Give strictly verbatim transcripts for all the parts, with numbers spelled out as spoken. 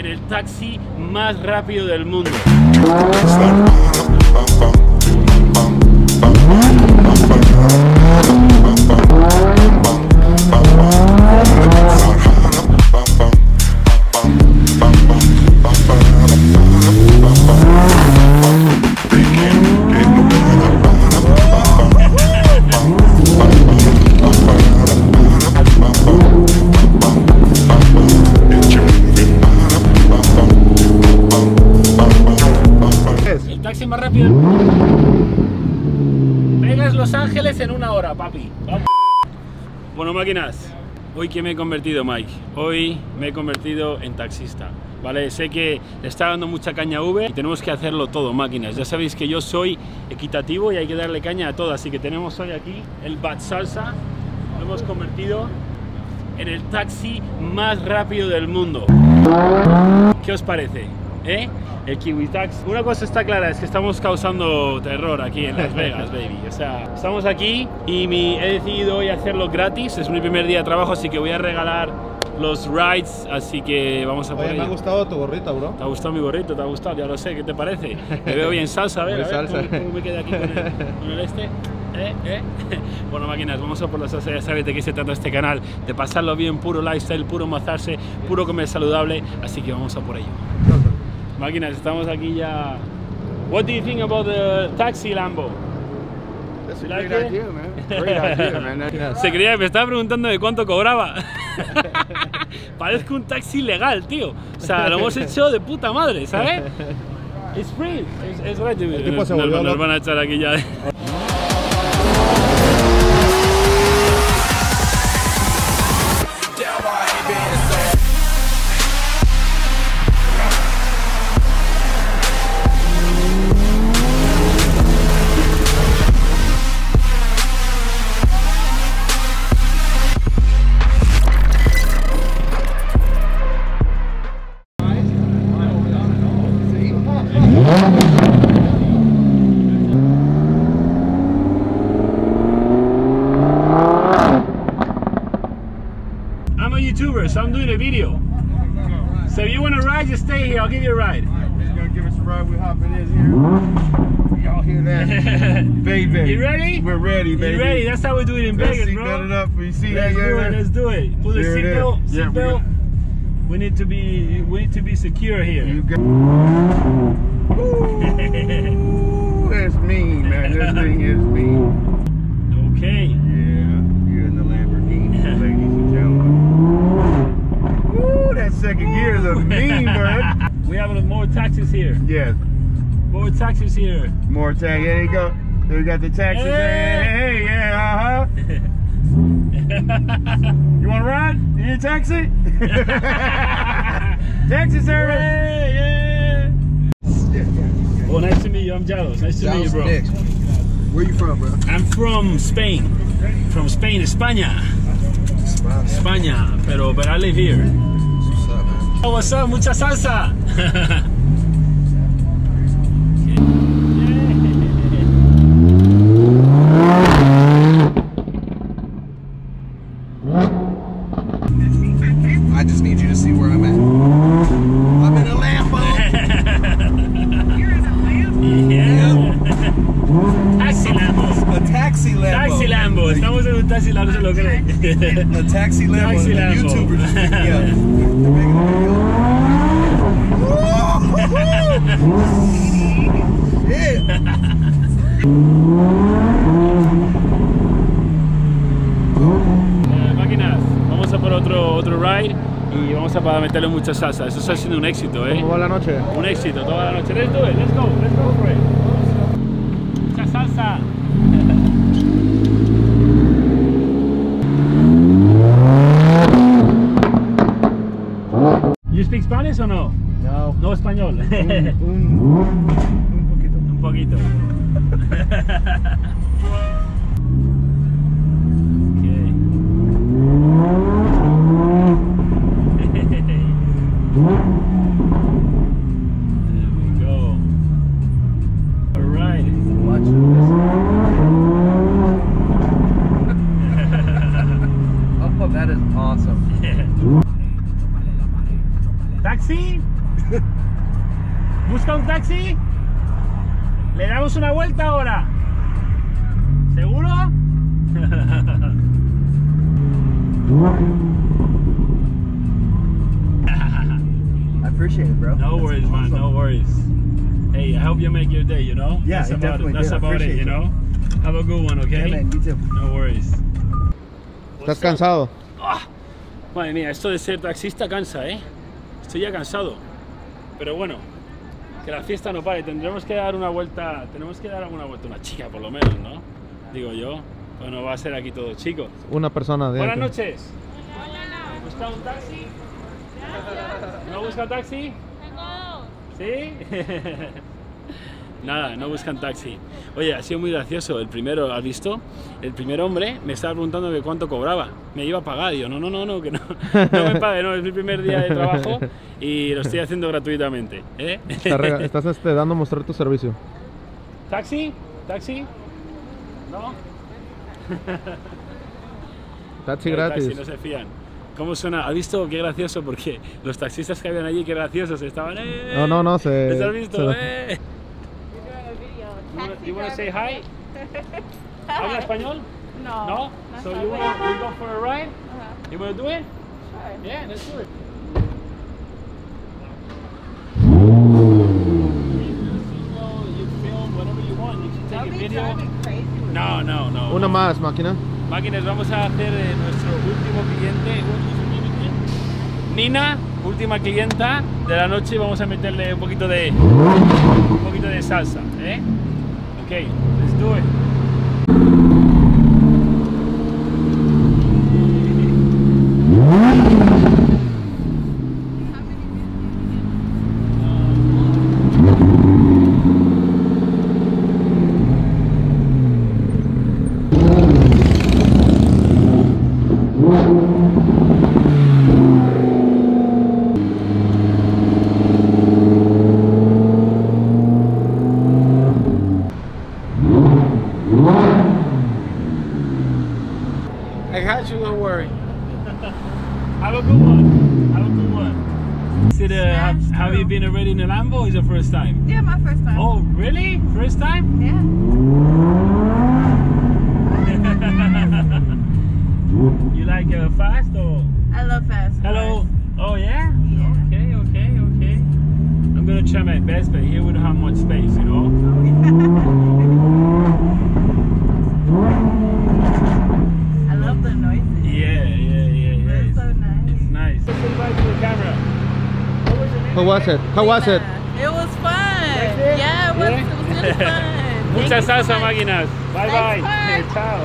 el taxi más rápido del mundo. El taxi más rápido. Vegas Los Ángeles en una hora, papi. Vamos. Bueno, máquinas, hoy que me he convertido, Mike. Hoy me he convertido en taxista. Vale, sé que le está dando mucha caña a Uber y tenemos que hacerlo todo, máquinas. Ya sabéis que yo soy equitativo y hay que darle caña a todo. Así que tenemos hoy aquí el Bad Salsa. Lo hemos convertido en el taxi más rápido del mundo. ¿Qué os parece? ¿Eh? El Kiwi Tax. Una cosa está clara, es que estamos causando terror aquí en Las Vegas, baby. O sea, estamos aquí y mi, he decidido hoy hacerlo gratis. Es mi primer día de trabajo, así que voy a regalar los rides, así que vamos a por Oye, ello. me ha gustado tu gorrito, bro. ¿Te ha gustado mi gorrito? ¿Te ha gustado? Ya lo sé, ¿qué te parece? Me veo bien salsa, a ver, a ver salsa. ¿cómo, cómo me queda aquí con el, con el este? ¿Eh? ¿Eh? Bueno, máquinas, vamos a por la salsa. Ya sabéis de qué se trata este canal, de pasarlo bien, puro lifestyle, puro mazarse, puro comer saludable, así que vamos a por ello. Máquinas, estamos aquí ya. What do you think about the taxi Lambo? That's a Like great it? idea, man. Great idea, man. Se creía, me estaba preguntando de cuánto cobraba. Parezco un taxi legal, tío. O sea, lo hemos hecho de puta madre, ¿sabes? It's free. Es, es gratis. El tipo se Nos, volvió nos loco. van a echar aquí ya. I'm a YouTuber, so I'm doing a video. So if you want to ride, just stay here. I'll give you a ride. He's gonna give us a ride. We're hopping in here. Y'all hear that? Baby. You ready? We're ready, baby. You ready? That's how we do it in Let's Vegas, seat bro. belt it up. You see Let's that? do Yeah, it. Let's do it. Put the There it is. seatbelt. Yeah, we Seatbelt. We need to be. We need to be secure here. You got. Ooh, that's mean, man. This thing is mean. Okay. Yeah, you're in the Lamborghini, ladies and gentlemen. Ooh, that second gear is a mean, bro. We have more taxis here. Yes, More taxis here. more tag. There you go. There we got the taxis. Hey. Hey, hey, yeah, uh huh. You want to ride? You need a taxi? Taxi service. Yeah, yeah. Oh, nice to meet you. I'm Jalos. Nice to meet you, bro. Where you from, bro? I'm from Spain. From Spain, España. España, pero but I live here. What's up, man? Oh, what's up? Mucha salsa. I just need you to see where I'm at. I'm in a Lambo. You're in a Lambo? Yeah. Taxi Lambo. A taxi Lambo. Taxi Lambo. Estamos en un taxi Lambo, no se lo cree. A taxi Lambo. Taxi The Lambo. YouTubers just picked me up. They're making a video. Eh, máquinas, vamos a por otro, otro ride y vamos a para meterle mucha salsa. Eso está siendo un éxito, ¿eh? ¿Cómo va la noche? Un éxito toda la noche. Let's do it, let's go, let's go for it. Mucha salsa. You speak Spanish o no? No. No español. Un, un, un poquito. Un poquito. Oh, that is awesome. Taxi? ¿Busca un taxi? ¿Le damos una vuelta ahora? ¿Seguro? I appreciate it, bro. No That's worries, man. awesome. No worries. Hey, I hope you make your day, you know? Yeah, that's I about definitely it. That's do. I about it, appreciate you know? Have a good one, okay? Yeah, man, you too. No worries. ¿Estás cansado? Ah, madre mía, esto de ser taxista cansa, ¿eh? Estoy ya cansado. Pero bueno, que la fiesta no pare. Tendremos que dar una vuelta, tenemos que dar alguna vuelta a una chica por lo menos, ¿no? Digo yo. Bueno, va a ser aquí todo, chicos. Una persona de Buenas aquí. noches. ¿Busca un taxi? ¿No busca taxi? ¿Sí? Nada, no buscan taxi. Oye, ha sido muy gracioso. El primero, ¿has visto? El primer hombre me estaba preguntando que cuánto cobraba. Me iba a pagar. Yo, no, no, no, no, que no, no me pague, no, es mi primer día de trabajo y lo estoy haciendo gratuitamente. ¿eh? Estás, rega- estás este, dando a mostrar tu servicio. ¿Taxi? ¿Taxi? ¿No? Taxi No hay gratis. taxi, no se fían. ¿Cómo suena? ¿Has visto qué gracioso? Porque los taxistas que habían allí, qué graciosos estaban. ¡Eh! No, no, no, se- ¿Les has visto? se- ¡Eh! You wanna say hi? ¿Habla español? No. No? So you wanna we go for a ride? Uh-huh. You wanna do it? Sure. Yeah, let's do it. You film whatever you want. You can take a video. No, no, no. Una más, máquina. Máquinas, vamos a hacer eh, nuestro último cliente. Nina, última clienta de la noche, y vamos a meterle un poquito de un poquito de salsa, ¿eh? Ok, let's do it. I got you, don't worry. Have a good one. Have a good one. Is it, uh, have, have you been already in a Lambo or is it first time? Yeah, my first time. Oh, really? First time? Yeah. You like uh, fast or? I love fast Hello. cars. Oh yeah? Yeah. Okay, okay, okay. I'm gonna try my best, but here we don't have much space, you know? I love the noises. Yeah, yeah, yeah, yeah. They're so nice. It's nice. Let's say bye to the camera. What was your name How was again? it? How was it? It was fun. it? Yeah, it was, Yeah? it was really fun. Mucha Thank you so salsa, much. máquinas. Bye Thanks, bye. bye. Chao.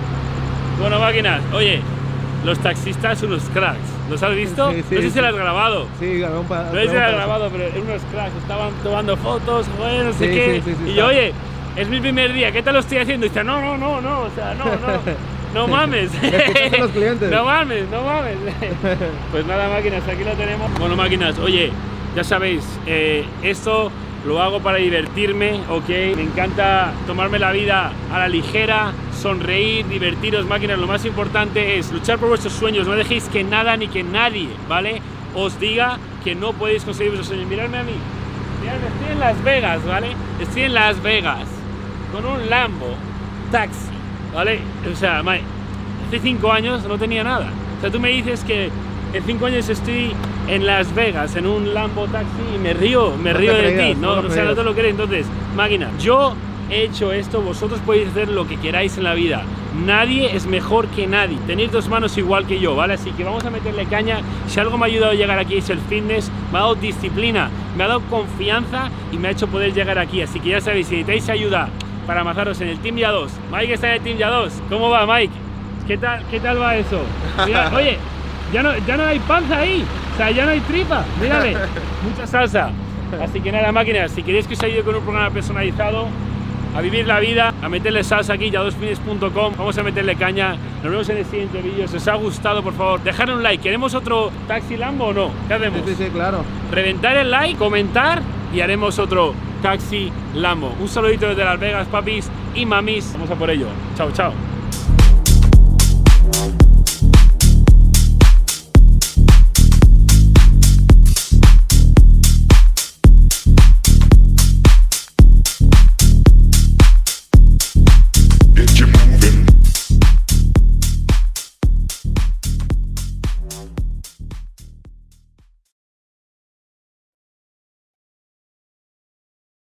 Bueno, máquinas, oye, los taxistas son unos cracks. ¿Los has visto? Sí, sí, no sé si sí. lo has grabado. Sí, grabé un pa- No sé grabé si un lo has pedazo. grabado, pero eran unos cracks. Estaban tomando fotos, bueno, no sé Sí, qué. sí, sí, sí, y está. yo, oye, es mi primer día, ¿qué tal lo estoy haciendo? Y dice, no, no, no, no, o sea, no, no. No mames. Escuchaste a los clientes. No mames, no mames. Pues nada, máquinas, aquí lo tenemos. Bueno, máquinas, oye, ya sabéis, eh, esto lo hago para divertirme, ¿ok? Me encanta tomarme la vida a la ligera, sonreír, divertiros, máquinas. Lo más importante es luchar por vuestros sueños. No dejéis que nada ni que nadie, ¿vale? Os diga que no podéis conseguir vuestros sueños. Miradme a mí. Miradme, estoy en Las Vegas, ¿vale? Estoy en Las Vegas con un Lambo taxi, ¿vale? O sea, Mike, hace cinco años no tenía nada. O sea, tú me dices que en cinco años estoy en Las Vegas en un Lambo taxi y me río, me No río te de creas, ti, no ¿no? lo O sea, no creas. te lo crees. Entonces, máquina, yo he hecho esto, vosotros podéis hacer lo que queráis en la vida. Nadie es mejor que nadie. Tenéis dos manos igual que yo, ¿vale? Así que vamos a meterle caña. Si algo me ha ayudado a llegar aquí es el fitness, me ha dado disciplina, me ha dado confianza y me ha hecho poder llegar aquí. Así que ya sabéis, si necesitáis ayuda para amazaros en el Team Ya dos, Mike está en el Team Ya dos. ¿Cómo va, Mike? ¿Qué tal, qué tal va eso? Mira, oye, ya no, ya no hay panza ahí, o sea, ya no hay tripa, mírale, mucha salsa. Así que nada, máquinas, si queréis que os ayude con un programa personalizado, a vivir la vida, a meterle salsa aquí, ya dos fines punto com, vamos a meterle caña. Nos vemos en el siguiente vídeo. Si os ha gustado, por favor, dejad un like. ¿Queremos otro Taxi Lambo o no? ¿Qué hacemos? Sí, sí, sí, claro. Reventar el like, comentar y haremos otro Taxi Lambo. Un saludito desde Las Vegas, papis y mamis. Vamos a por ello. Chao, chao.